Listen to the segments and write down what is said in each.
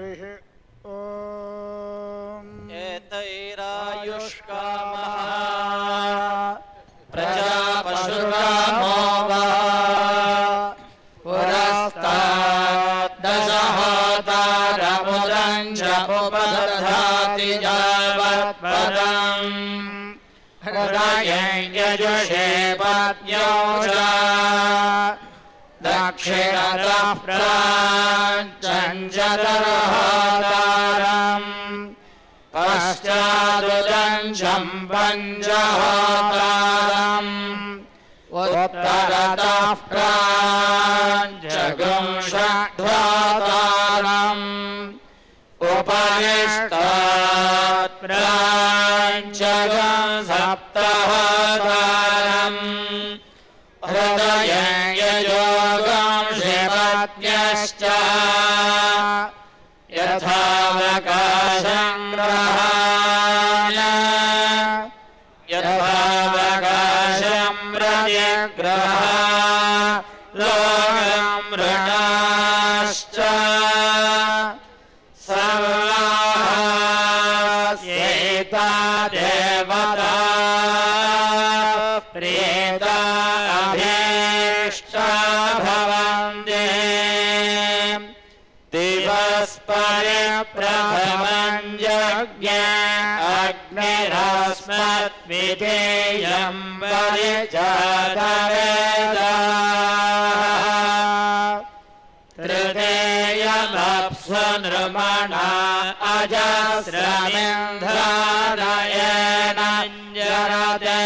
हरिः ॐ एतैरायुष्कामः प्रजापशुकामो वा पुरस्ताद्दशहोतारमुदञ्चमुपदधाति यावत्पदम् हृदयं यजुषे पत्न्यो च दक्षिणतः प्राञ्चञ्चतरहोतारम् पश्चादुदञ्चं पञ्चहोतारम् उत्तरतः प्राञ्चगुंषध्वातारम् उपरिष्टात् प्राञ्चगुंसप्तहोतारम् हृदयं यजोगं शिपत्न्यश्च यथावकाशं ग्रहाण यथावकाशं प्रतिग्रहा लोकं ऋणाश्च सर्वास्येता देवता प्रेता अभीष्टा भवन्ति दिवस्परे प्रथमं यज्ञे अग्निरस्मद्विधेयं परिजातवेदाः तृतीयमप्सु नृमणा अजस्रमिन्धारयेण जरते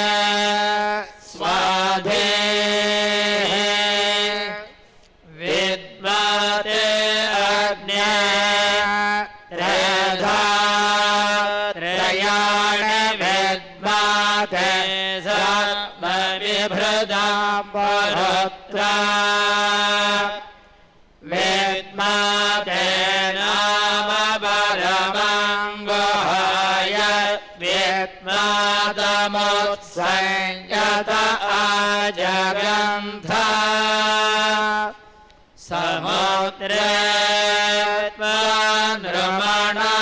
स्वाधे विद्मते अग्ने त्रेधा त्रयाणि विद्मते सर्वविभृतां परुत्रा विद्मते नाम परमङ्गहाय विद्मतमुत्संयत आजगन्था समुद्रे नृमणा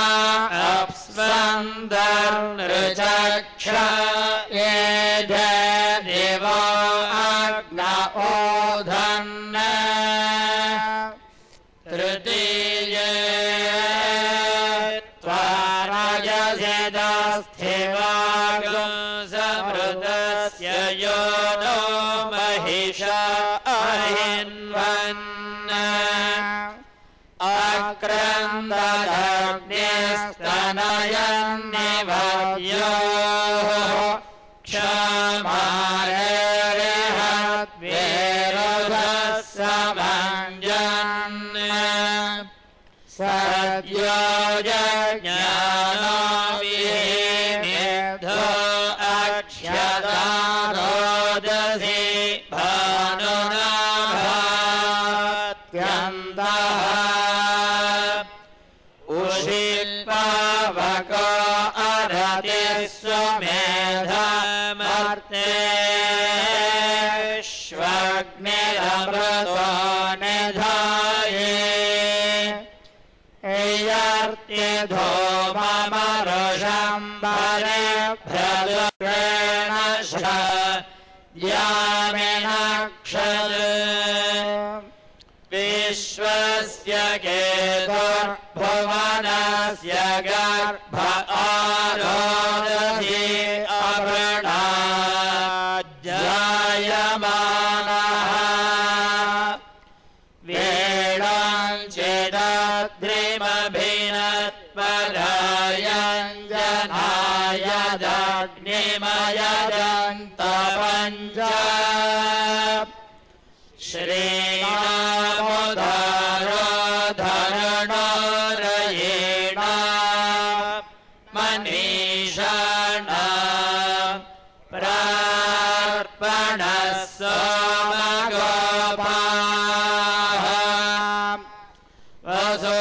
अप्स्वन्दर्नृचक्ष येधे दिवो अग्न ओधन् तृतीये त्वारजसिदस्थिवागुंसमृतस्य यो नो महिषा अहिन्वन् अक्रन्ददग्निस्तनयन्निभव्योः क्षमारेरिहद्वेरुधः समञ्जन् सद्यो जज्ञानो विहिमेधो अक्ष्यदारोदसी भानुनाभात्यन्तः उषिल्पावको अरति स्वमेधमर्तेष्वग्निरमृतो निधाये धूममरुषं परिभ्रदुरेण यामिनक्षद विश्वस्य केतुर्भुवनस्य गर्भ आरोदधि अवृणाज्जायमानः वेणाञ्चिदद्रिमभिनत्परायञ्जनाय दग्निमयदन्तपञ्च श्रीनामुदारो धरणोरयेण मनीषाणा प्रार्पणः सोमगोपाः वसो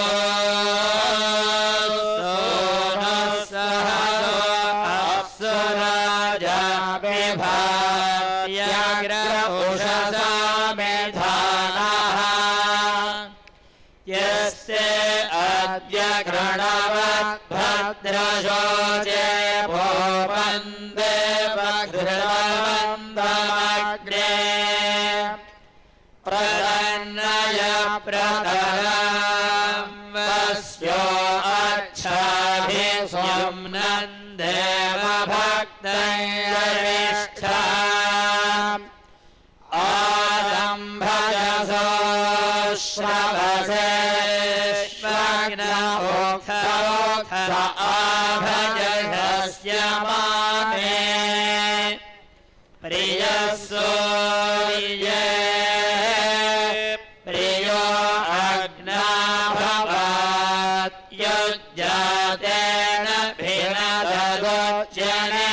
भक्तैर्विष्ठा आदम्भजसो श्रवसे श्वग्नोक्थ आभजस्य मामे प्रियसो ये प्रियो अग्नाभवात् युज्यतेन भिनदगोच्यने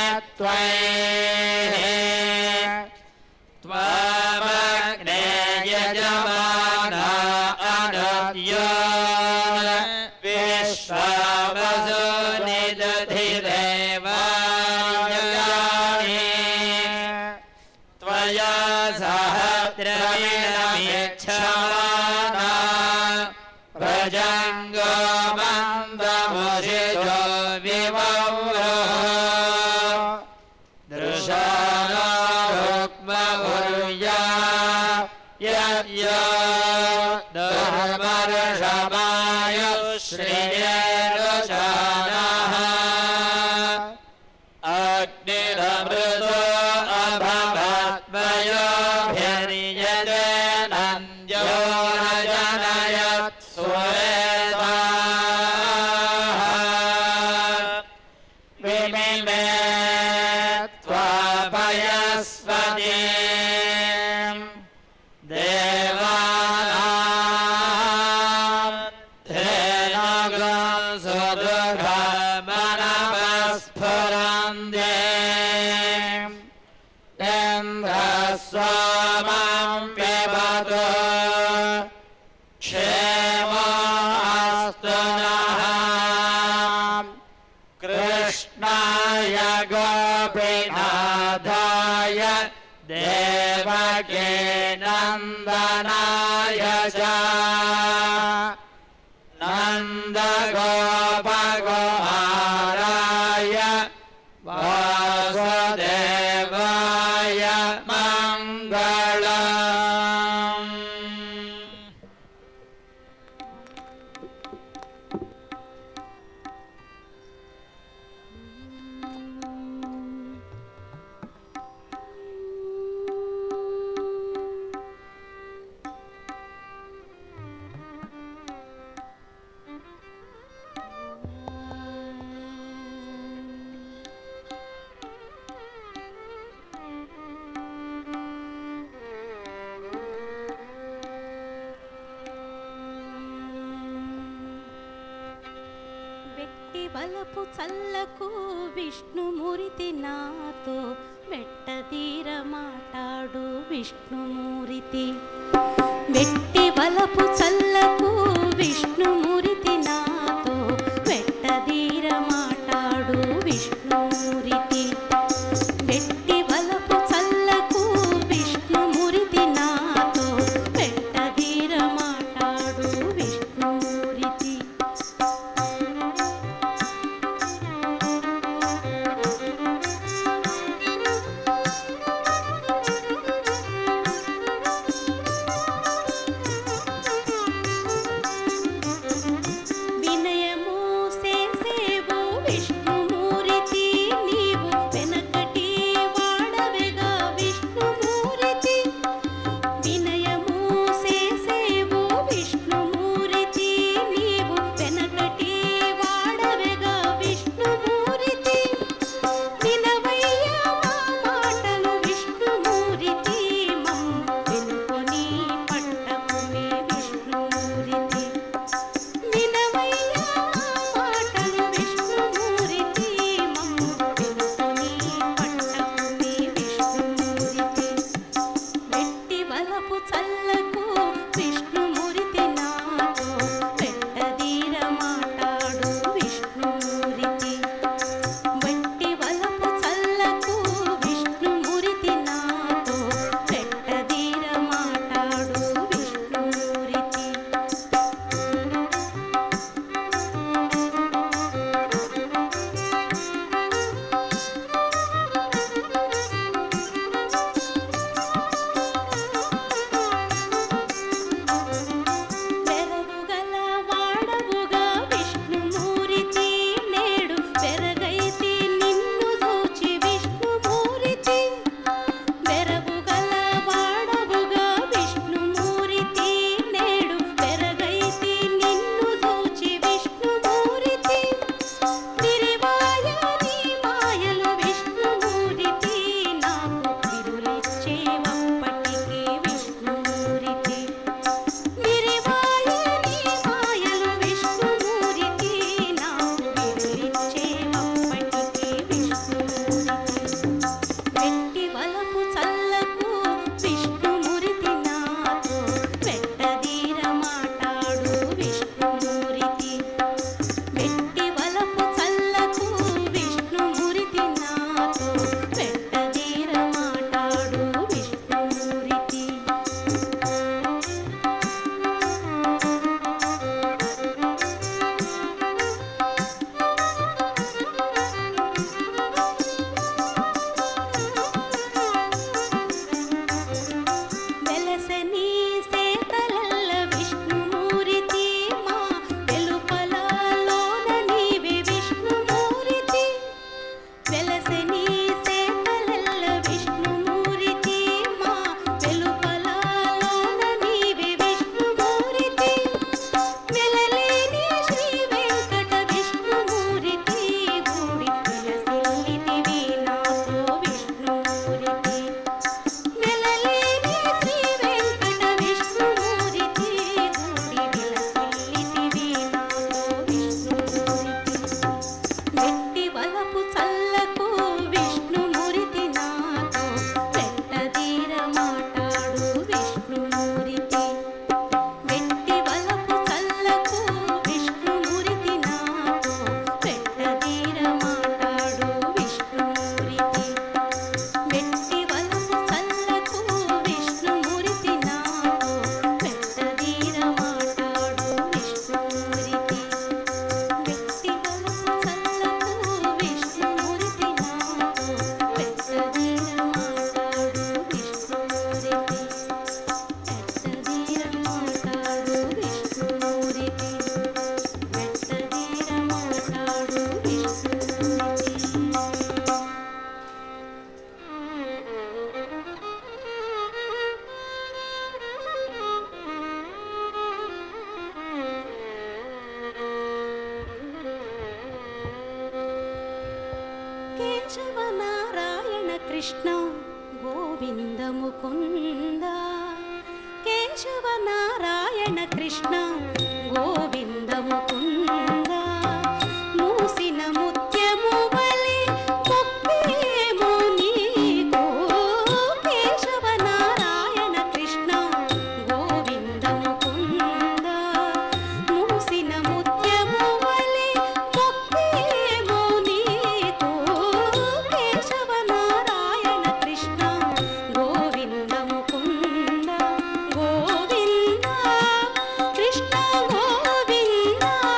त्वमग्ने यजमाना अनद्यो विश्ववसुनि दधिदेवानि त्वया सह द्रविणमिच्छमाना भजङ्गो मन्दमुषिजो विवव्रो दृशानो रुक्मभुर्या यद्यो दुर्वर्षमायुश्रियेरुशानः अग्निरमृतो अभवद्वयोभिर्यते नन्द्यो रजनयत् सुवेदाः विमिमे त्वापयस्पतिम् देवानां धेनुगं सुदुःखमनवस्फुरन्ते इन्द्रस्वामं पिबतु क्षेमोऽस्तु नः कृष्णाय गोपीनाथाय देवकी नन्दनाय च नन्दगोपकुमाराय वासुदेवाय मङ्गलम्। బలపు చల్లకు విష్ణుమూర్తి నాతో వెట్టదీర మాటాడు విష్ణుమూర్తి వెట్టి బలపు చల్లకు విష్ణుమూర్తి నాతో వెట్టదీర మాటాడు విష్ణుమూర్తి వెట్టి బలపు చల్లకు విష్ణుమూర్తి నాతో వెట్టదీర మాటాడు విష్ణుమూర్తి కేశవ నారాయణ కృష్ణ గోవింద ముకుంద కేశవ నారాయణ కృష్ణ గోవింద ముకుంద మూసిన ముత్యము వలె మొక్కేమో నీకు కేశవ నారాయణ కృష్ణ గోవింద ముకుంద మూసిన ముత్యము వలె మొక్కేమో నీకు కేశవ నారాయణ కృష్ణ గోవింద ముకుంద గోవింద కృష్ణ గోవింద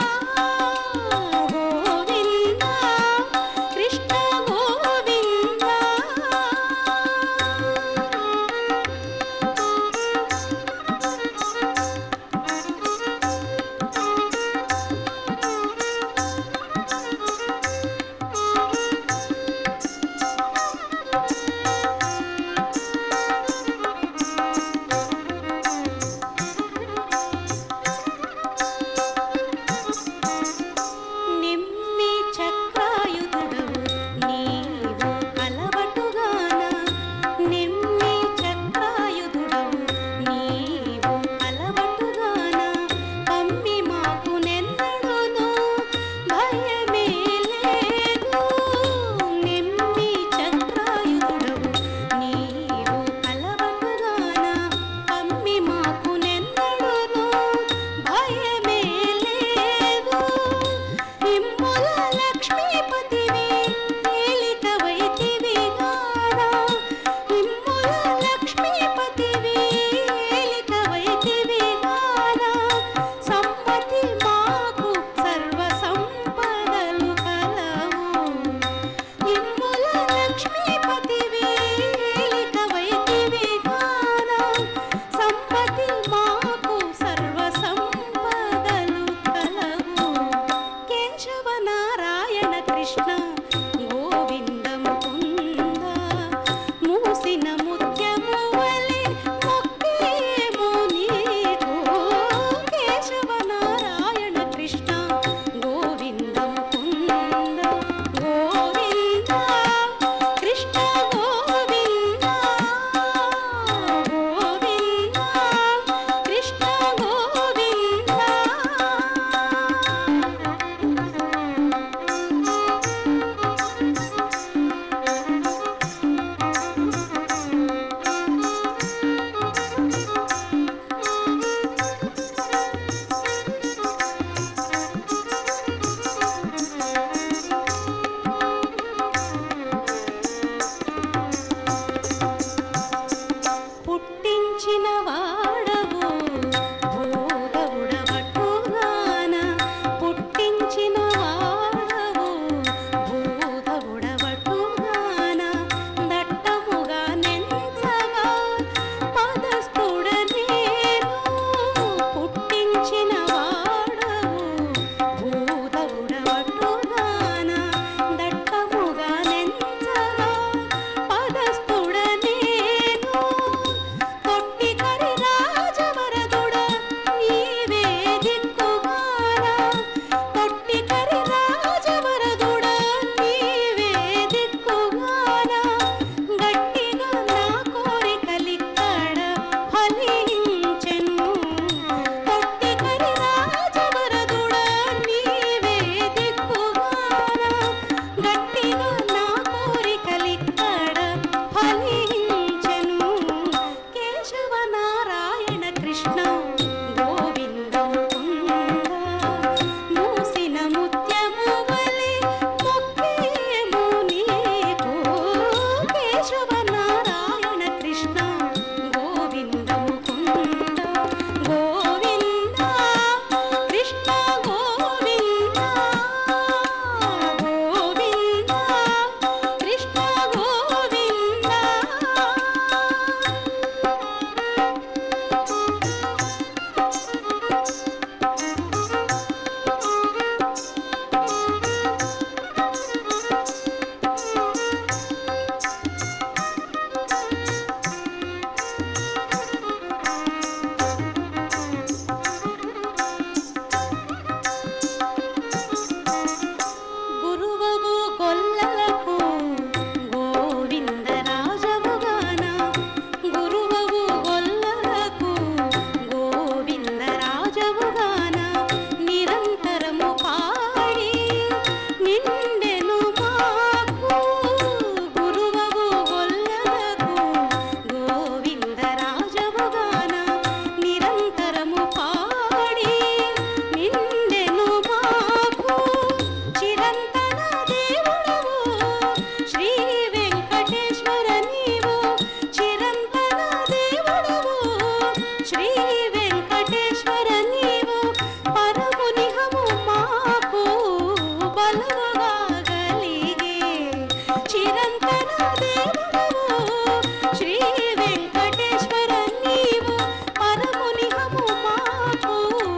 ಚಿರಂತನ ದೇವರು ಶ್ರೀ ವೆಂಕಟೇಶ್ವರ ನೀವು ಪರಮುನಿಹಮು ಮಾಕು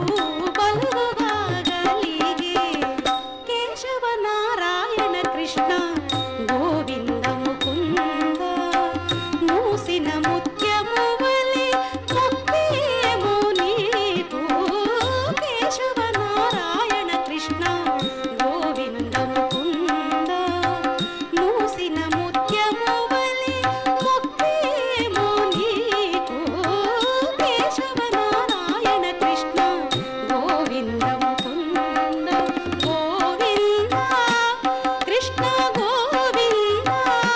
ಬಲುಗಾಗಲಿಗೆ ಕೇಶವ ನಾರಾಯಣ ಕೃಷ್ಣ ಗೋವಿಂದ ಮುಕುಂದ ಮೂಸಿನ ಮುತ್ಯಮುವಲೆ ಮುಕ್ತಿಯೇಮು ನೀತು ಕೇಶವ ನಾರಾಯಣ ಕೃಷ್ಣ ಗೋವಿಂದ ಮುಕುಂದ ಮೂಸಿನ ಮುತ್ಯಮುವಲೆ ಮುಕ್ತಿಯೇಮು ನೀತು ಕೇಶವ ನಾರಾಯಣ ಕೃಷ್ಣ ಗೋವಿಂದ ಮುಕುಂದ ಗೋವಿಂದ ಕೃಷ್ಣ ಗೋವಿಂದ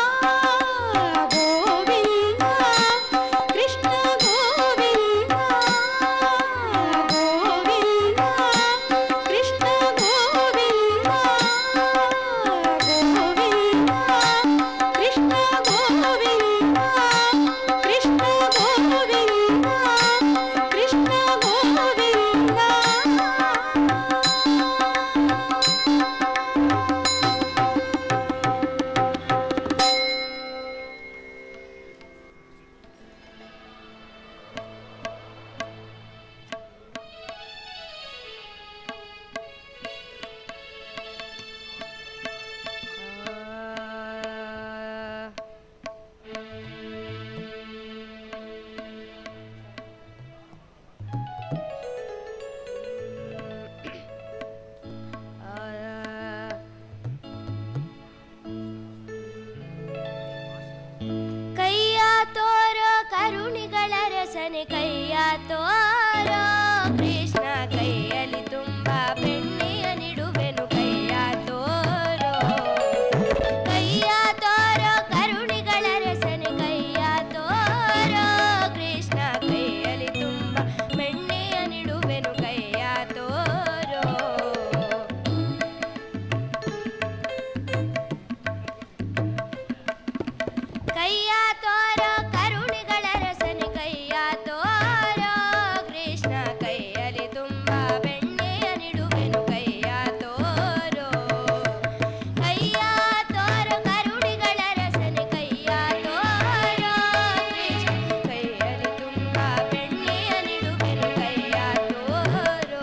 ಗೋವಿಂದ ಕೃಷ್ಣ ಗೋವಿಂದ ಗೋವಿಂದ ಕೃಷ್ಣ ಗೋವಿಂದ ಗೋವಿಂದ ಕೃಷ್ಣ ಗೋವಿಂದ ಕೃಷ್ಣ ಗೋವಿಂದ ಕೃಷ್ಣ ಗೋವಿಂದ. ಕೈಯ ತೋರೋ ಕರುಣಿಗಳ ರಸನೆ ಕೈಯ ತೋರೋ ಕೃಷ್ಣ ಕೈಯಲ್ಲಿ ತುಂಬಾ ಬೆಣ್ಣೆಯ ನಿಡುವೆನು ಕೈಯ ತೋರೋ ಕೈಯ ತೋರೋ ಕರುಣಿಗಳ ರಸನೆ ಕೈಯ ತೋರೋ ಕೃಷ್ಣ ಕೈಯಲ್ಲಿ ತುಂಬಾ ಬೆಣ್ಣೆಯ ನಿಡುವೆನು ಕೈಯ ತೋರೋ ಕೈಯ ತೋರೋ ಕರುಣಿಗಳ ರಸನೆ ಕೈಯ ತೋರೋ ಕೃಷ್ಣ ಕೈಯಲ್ಲಿ ತುಂಬಾ ಬೆಣ್ಣೆಯ ನಿಡುವೆನು ಕೈಯ ತೋರೋ ಕೈಯ ತೋರೋ ಕರುಣಿಗಳ ರಸನೆ ಕೈಯ ತೋರೋ ಕೃಷ್ಣ ಕೈಯಲ್ಲಿ ತುಂಬಾ ಬೆಣ್ಣೆಯ ನಿಡುವೆನು ಕೈಯ ತೋರೋ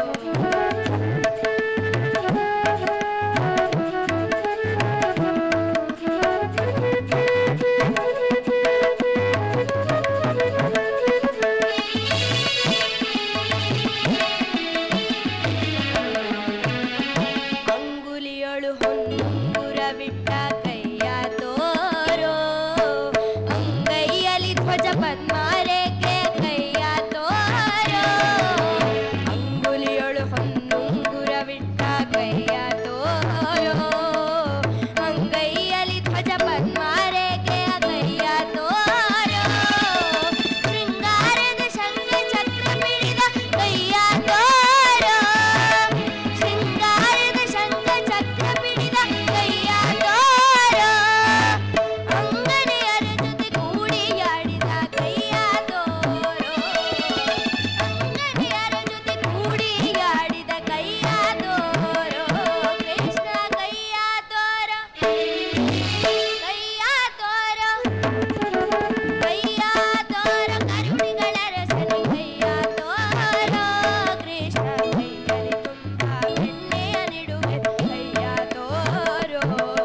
ಅಂಗುಲಿಯೊಳು ಹೊನ್ನುಂಗುರ ಬಿಟ್ಟ ಕೈಯ ತೋರೋ ಅಂಗೈಯಲ್ಲಿ ಧ್ವಜ ಪದ್ಮಾರೇಖೆ ಕೈಯ ತೋರೋ ಅಂಗುಲಿಯೊಳು ಹೊನ್ನುಂಗುರ ಬಿಟ್ಟ ಕೈಯ ತೋರೋ ಅಂಗೈಯಲ್ಲಿ ಧ್ವಜ ಪದ್ಮಾರೇಖೆಯ ಕೈಯ ತೋರೋ ಶೃಂಗಾರದ ಶಂಖ ಚಕ್ರ ಪಿಡಿದ ಕೈಯ ತೋರೋ ಶೃಂಗಾರದ ಶಂಖ ಚಕ್ರ ಪಿಡಿದ ಕೈಯ ತೋರೋ ಅಂಗನೆಯರ ಜೊತೆ ಕೂಡಿಯಾಡಿದ ಕೈಯ ತೋರೋ ಅಂಗನೆಯರ ಜೊತೆ ಕೂಡಿಯಾಡಿದ ಕೈಯ ತೋರೋ ಕೃಷ್ಣ ಕೈಯ ತೋರೋ ಕೈಯ ತೋರೋ ಕೈಯ ತೋರೋ ಕರುಣಿಗಳ ರಸನೆ ಕೈಯ ತೋರೋ ಕೃಷ್ಣ ಕೈಯಲ್ಲಿ ತುಂಬಾ ಬೆಣ್ಣೆಯ ನಿಡುವೆ ಕೈಯ ತೋರೋ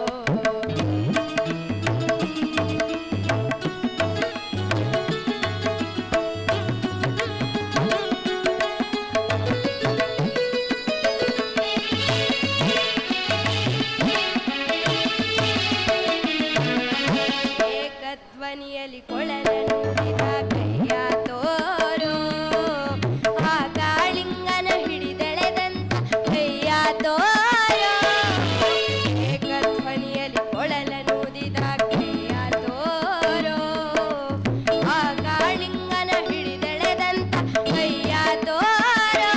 ಏಕಧ್ವನಿಯಲ್ಲಿ ಕೊಳಲನುಡಿದ ಕೈಯ ತೋರೋ ಆ ಕಾಳಿಂಗನ ಹಿಡಿದೆಳೆದಂತ ಕೈಯ ತೋರೋ ಏಕಧ್ವನಿಯಲ್ಲಿ ಕೊಳಲನುಡಿದ ಕೈಯ ತೋರೋ ಆ ಕಾಳಿಂಗನ ಹಿಡಿದೆಳೆದಂತ ಕೈಯ ತೋರೋ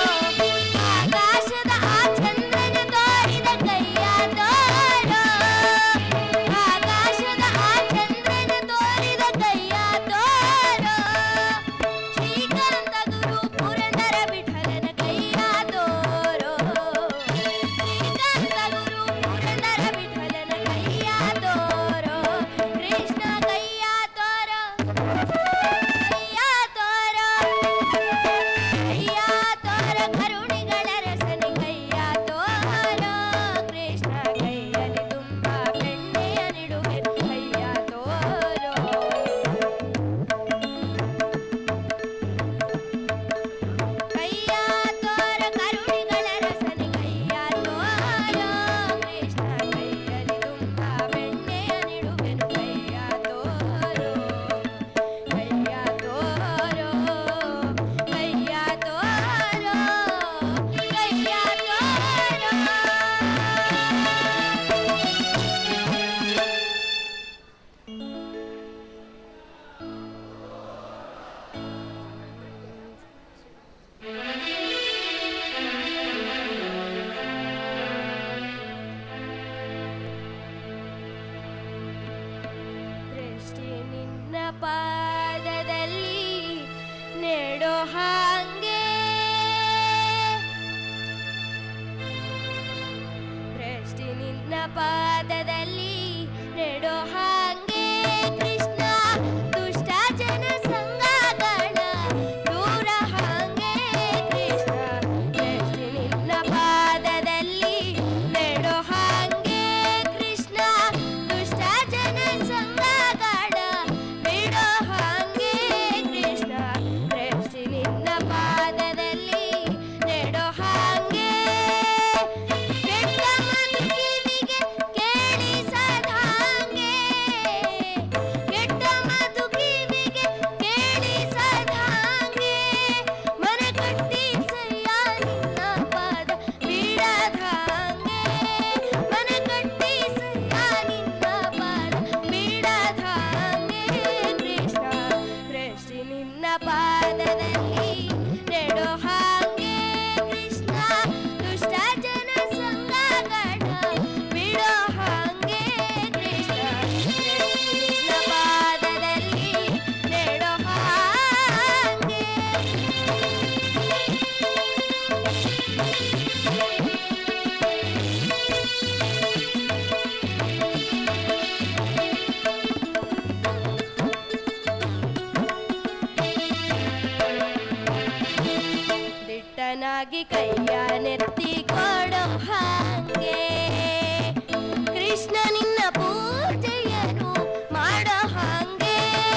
ಆಕಾಶದ ಆ ಚಂದ್ರನ ತೋರಿದ ಕೈಯ ತೋರೋ ಆಕಾಶದ ಆ ಚಂದ್ರನ ತೋರಿದ ಕೈಯ ತೋರೋ ಪಾದದಲ್ಲಿ ನೆಡೋ ಹಾಂಗೆ ದೃಷ್ಟಿ ನಿನ್ನ ಪಾದದಲ್ಲಿ ನೆಡೋ ಹಾಂಗೆ ಕೃಷ್ಣ ದುಷ್ಟ ಜನ ಸಂಗಗಳ ದೂರ ಹಾಂಗೆ ಕೃಷ್ಣ ದೃಷ್ಟಿ ನಿನ್ನ ಪಾದದಲ್ಲಿ ನೆಡೋ ಹಾಂಗೆ ಕೃಷ್ಣ ದುಷ್ಟ ಜನ ಸಂಗಗಳ ಬಿಡೋ ಹಾಂಗೆ ಕೃಷ್ಣ ದೃಷ್ಟಿ ನಿನ್ನ ಪಾದದಲ್ಲಿ ನೆಡೋ ಹಾಂಗೆ ಕೆಟ್ಟ ಮಾತು ಕಿವಿಗೆ ಕೇಳಿಸದಾಂಗೆ ಕೆಟ್ಟ ಮಾತು ಕಿವಿಗೆ ಕೇಳಿಸದಾಂಗೆ ಮನ ಕಟ್ಟಿ ಸಯ್ಯ ನಿನ್ನ ಪಾದ ಬಿಡದಾಂಗೆ ಮನ ಕಟ್ಟಿ ಸಯ್ಯ ನಿನ್ನ ಪಾದ ಬಿಡದಾಂಗೆ ಕೃಷ್ಣ ದೃಷ್ಟಿ ನಿನ್ನ ಪಾದದಲ್ಲಿ ನೆಡೋ ಹಾಂಗೆ ಕೃಷ್ಣ ದುಷ್ಟ ಜನ ಸಂಗಗಳ ಬಿಡೋ ಹಾಂಗೆ ಕೃಷ್ಣ ದೃಷ್ಟಿ ನಿನ್ನ ಪಾದದಲ್ಲಿ ನೆಡೋ ಹಾಂಗೆ ದಿಟ್ಟನಾಗಿ ಕೈಯ ನೆತ್ತಿ ಕೊಡೋ ಹಾಂಗೆ ಕೃಷ್ಣ ನಿನ್ನ ಪೂಜೆಯನ್ನು ಮಾಡೋ ಹಾಂಗೆ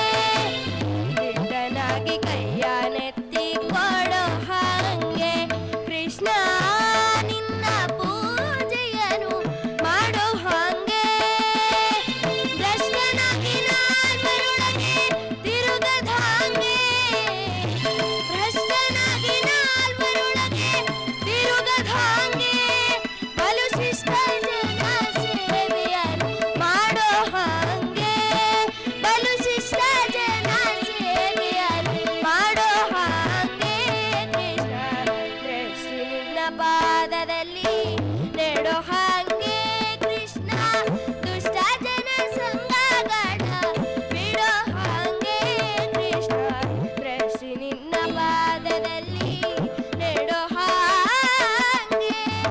ದಿಟ್ಟನಾಗಿ ಕೈಯ ನೆತ್ತಿ ಕೊಡೋ ಹಾಂಗೆ ಕೃಷ್ಣ ನಿನ್ನ ಪೂಜೆಯನ್ನು ಮಾಡೋ ಹಾಂಗೆ ಭ್ರಷ್ಟನಾಗಿ ನಾಲ್ವರೊಳಗೆ ತಿರುಗದ ಹಾಂಗೆ ಭ್ರಷ್ಟನಾಗಿ ನಾಲ್ವರೊಳಗೆ ತಿರುಗದ ಹಾಂಗೆ ಬಲು ಶಿಷ್ಟ ಜನ ಸೇವೆಯನ್ನು ಮಾಡೋ ಹಾಂಗೆ ಬಲು ಶಿಷ್ಟ ಜನ ಸೇವೆಯನ್ನು ಮಾಡೋ ಹಾಂಗೆ ಕೃಷ್ಣ ದೃಷ್ಟಿ ನಿನ್ನ ಪಾದದಲ್ಲಿ ನೆಡೋ ಹಾಂಗೆ ಕೃಷ್ಣ ದುಷ್ಟ ಜನ ಸಂಗಗಳ ಬಿಡೋ ಹಾಂಗೆ ಕೃಷ್ಣ ದೃಷ್ಟಿ ನಿನ್ನ ಪಾದದಲ್ಲಿ ನೆಡೋ ಹಾಂಗೆ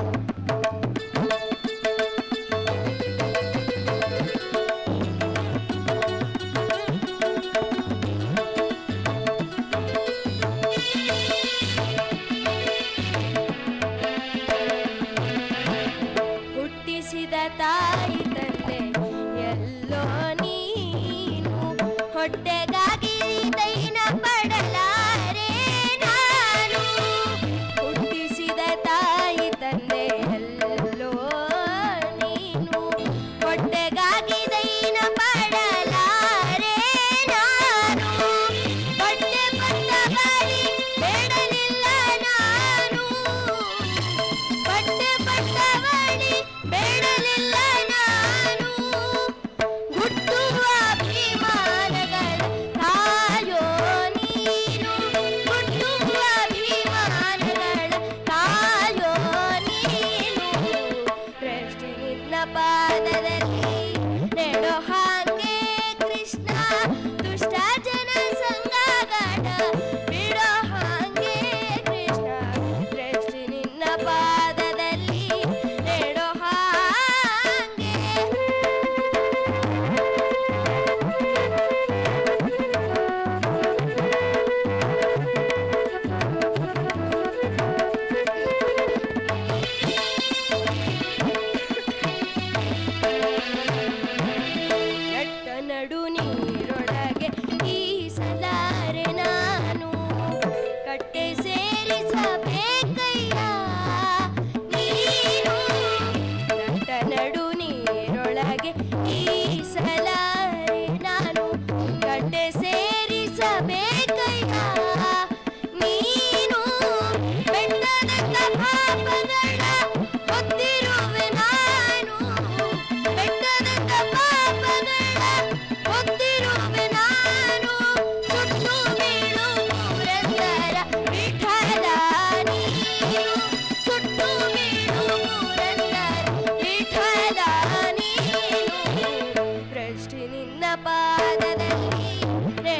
ಹುಟ್ಟಿಸಿದ ತಾಯಿ ತಂದೆ ಎಲ್ಲೋ ನೀನು ಹೊಟ್ಟೆಗಾಗಿ ದೈನ ಪಡಲಾರೆ ನಾನು ಹುಟ್ಟಿಸಿದ ತಾಯಿ ತಂದೆ ಎಲ್ಲೋ ನೀನು ಹೊಟ್ಟೆಗಾಗಿ ದೈನ ಪಡಲಾರೆ ನಾನು ಹೊಟ್ಟೆ ಬಂದ ಬಳಿ ಬೇಡಲಿಲ್ಲ ನಾನು ಹೊಟ್ಟೆ ಬಂದ ಬಳಿ ಬೇಡಲಿಲ್ಲ ನಾನು ಹುಟ್ಟುವ ಅಭಿಮಾನಗಳ ತಾಯೋ ನೀನು ಹುಟ್ಟುವ ಅಭಿಮಾನಗಳ ತಾಯೋ ನೀನು ದೃಷ್ಟಿ ನಿನ್ನ ಪಾದದಲ್ಲಿ ನೆಡೋ ಹಾಂಗೆ ಕೃಷ್ಣ ದುಷ್ಟ ಜನ ಸಂಗಗಳ ಬಿಡೋ ಹಾಂಗೆ ಕೃಷ್ಣ ದೃಷ್ಟಿ ನಿನ್ನ ಪಾದದಲ್ಲಿ ನೆಡೋ ಹಾಂಗೆ ನಟ್ಟ ನಡು ನೀರೊಳಗೆ ಈಸಲಾರೆ ನಾನು ಕಟ್ಟೆ ಸೇರಿಸಬೇಕಯ್ಯ ನೀನು ನಟ್ಟ ನಡು ನೀರೊಳಗೆ ಈಸಲಾರೆ ನಾನು ಕಟ್ಟೆ ಸೇರಿಸಬೇಕಯ್ಯ ನೀನು ಬೆಟ್ಟದಂತ ಪಾಪಗಳ ಹೊತ್ತಿರುವೆ ನಾನು ಬೆಟ್ಟದಂತ ಪಾಪಗಳ ಹೊತ್ತಿರುವೆ ನಾನು ಸುಟ್ಟು ಬೀಳು ಪುರಂದರ ವಿಠಲ ನೀನು ಸುಟ್ಟು ಬೀಳು ಪುರಂದರ ವಿಠಲ ನೀನು ದೃಷ್ಟಿ ನಿನ್ನ ಪಾದದಲ್ಲಿ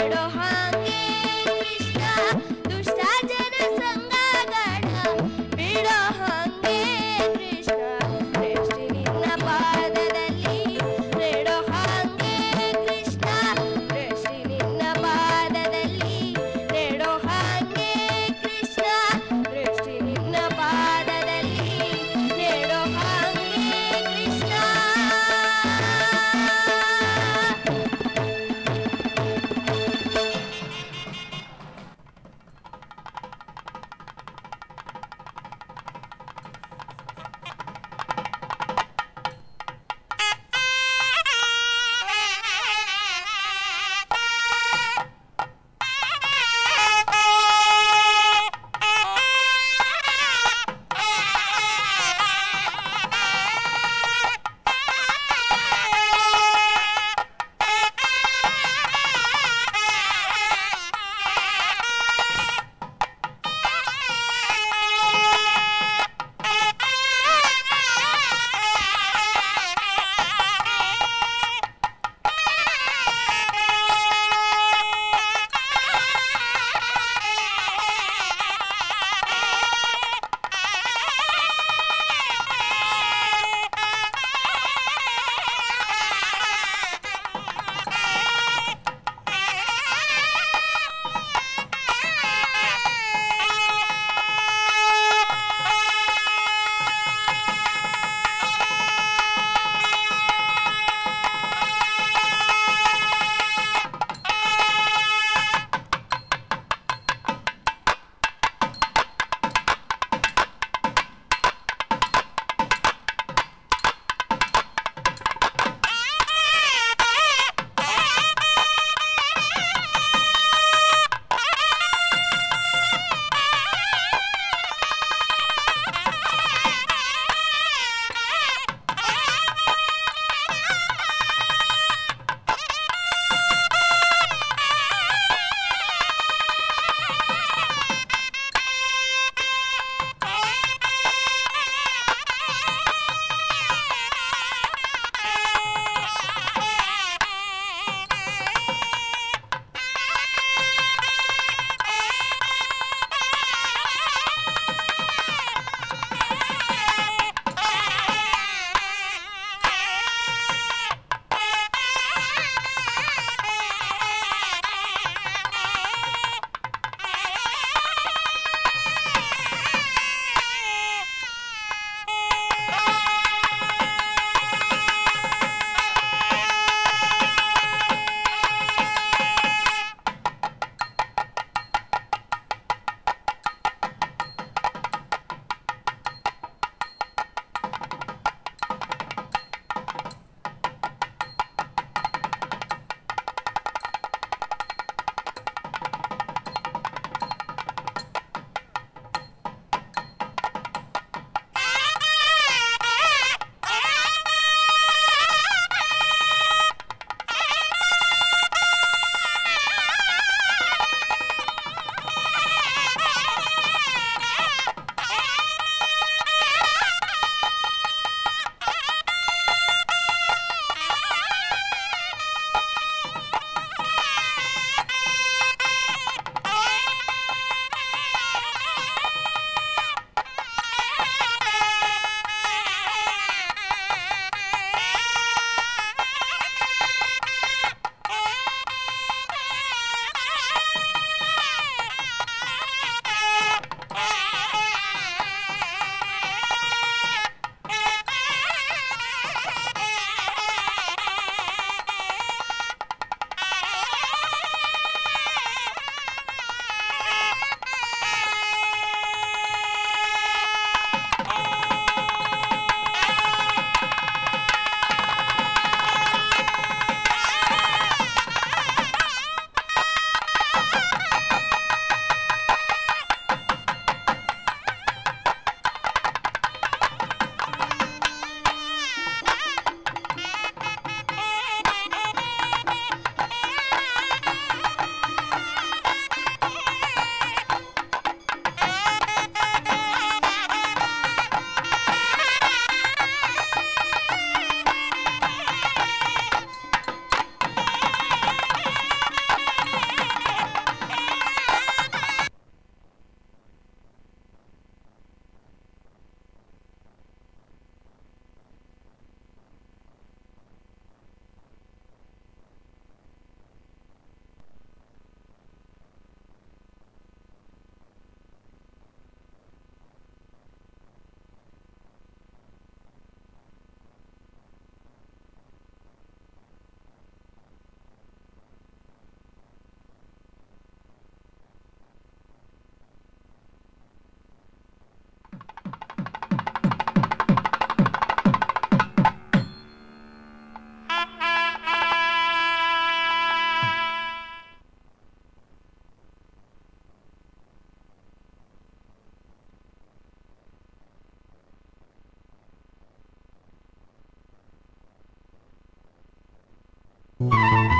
ಗೋವಿಂದ